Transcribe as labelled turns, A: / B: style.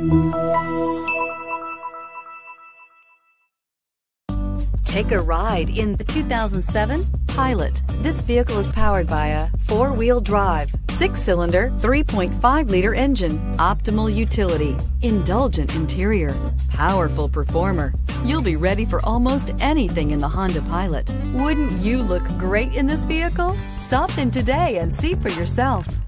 A: Take a ride in the 2007 Pilot. This vehicle is powered by a 4-wheel drive, 6-cylinder, 3.5-liter engine, optimal utility, indulgent interior, powerful performer. You'll be ready for almost anything in the Honda Pilot. Wouldn't you look great in this vehicle? Stop in today and see for yourself.